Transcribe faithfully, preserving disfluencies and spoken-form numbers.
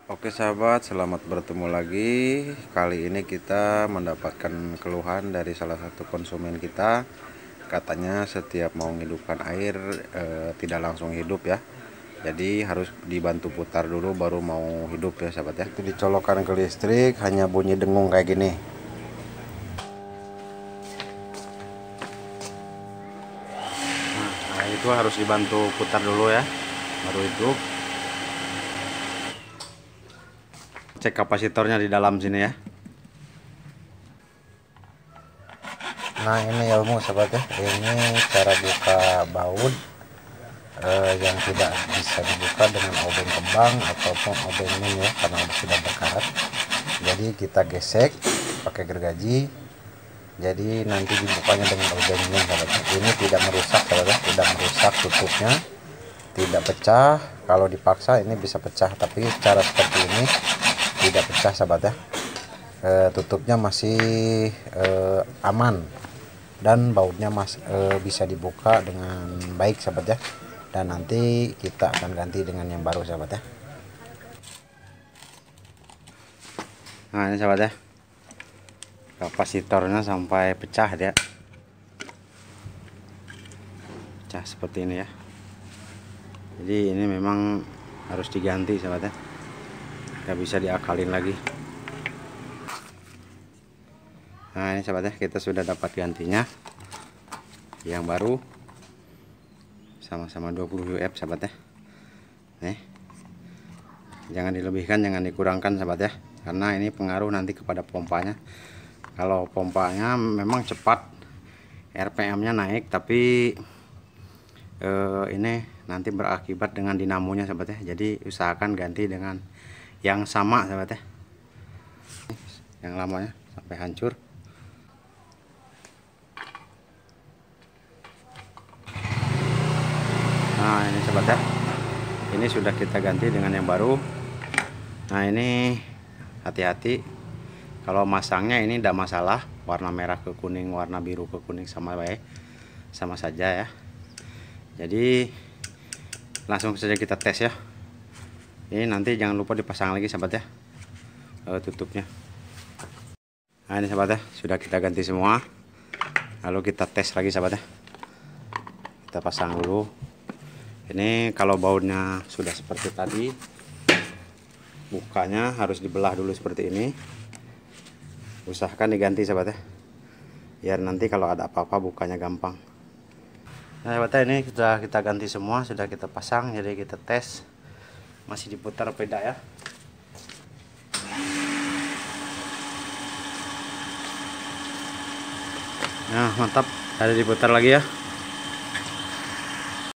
Oke sahabat, selamat bertemu lagi. Kali ini kita mendapatkan keluhan dari salah satu konsumen kita. Katanya setiap mau menghidupkan air eh, tidak langsung hidup ya. Jadi harus dibantu putar dulu baru mau hidup ya sahabat ya. Itu dicolokkan ke listrik hanya bunyi dengung kayak gini. Nah, itu harus dibantu putar dulu ya baru hidup. Cek kapasitornya di dalam sini ya. Nah ini ilmu sahabat ya, ini cara buka baut eh, yang tidak bisa dibuka dengan obeng kembang ataupun obeng min ya, karena sudah berkarat. Jadi kita gesek pakai gergaji, jadi nanti dibukanya dengan obeng min sahabat ya. Ini tidak merusak sahabat ya, tidak merusak tutupnya, tidak pecah. Kalau dipaksa ini bisa pecah, tapi cara seperti ini tidak pecah sahabat ya. E, tutupnya masih e, aman dan bautnya mas e, bisa dibuka dengan baik sahabat ya. Dan nanti kita akan ganti dengan yang baru sahabat ya. Nah ini sahabat ya, kapasitornya sampai pecah ya, pecah seperti ini ya. Jadi ini memang harus diganti sahabat ya, nggak bisa diakalin lagi. Nah ini sahabat ya, kita sudah dapat gantinya yang baru, sama-sama dua puluh U F sahabat ya. Nih, jangan dilebihkan, jangan dikurangkan sahabat ya, karena ini pengaruh nanti kepada pompanya. Kalau pompanya memang cepat, R P M-nya naik, tapi eh, ini nanti berakibat dengan dinamonya sahabat ya. Jadi usahakan ganti dengan yang sama sahabat ya. Yang lamanya sampai hancur. Nah ini sahabat ya, ini sudah kita ganti dengan yang baru. Nah ini hati-hati, kalau masangnya ini tidak masalah, warna merah ke kuning, warna biru ke kuning sama baik, sama saja ya. Jadi langsung saja kita tes ya. Ini nanti jangan lupa dipasang lagi sahabat ya, e, tutupnya. Nah ini sahabat ya, sudah kita ganti semua. Lalu kita tes lagi sahabat ya. Kita pasang dulu. Ini kalau bautnya sudah seperti tadi, bukanya harus dibelah dulu seperti ini. Usahakan diganti sahabat ya, biar nanti kalau ada apa-apa bukanya gampang. Nah sahabat ya, ini sudah kita ganti semua, sudah kita pasang. Jadi kita tes, masih diputar peda ya. Nah mantap, ada diputar lagi ya.